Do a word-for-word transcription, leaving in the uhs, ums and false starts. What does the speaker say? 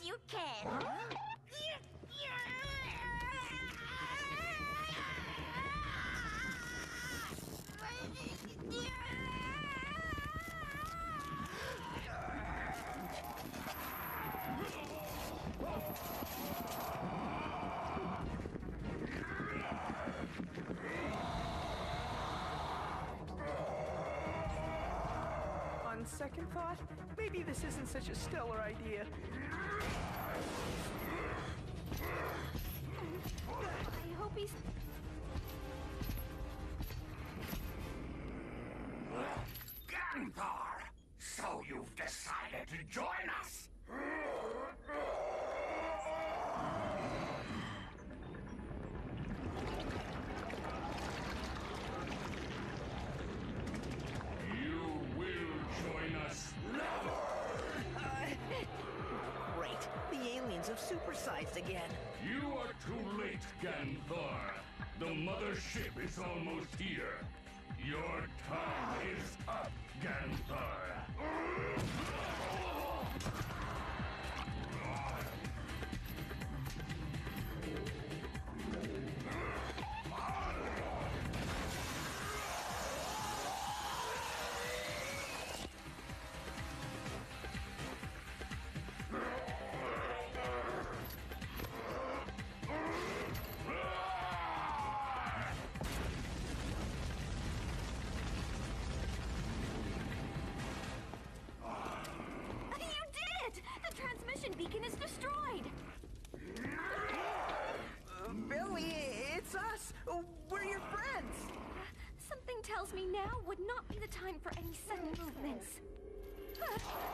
as you can. On second thought, maybe this isn't such a stellar idea. I hope he's... Ganthar! So you've decided to join us? You will join us. Never! Great. The aliens have supersized again. You are too late, Ganthar. The mothership is almost here. Your time is up, Ganthar. Beacon is destroyed! Uh, Billy, it's us! We're your friends! Something tells me now would not be the time for any sudden movements.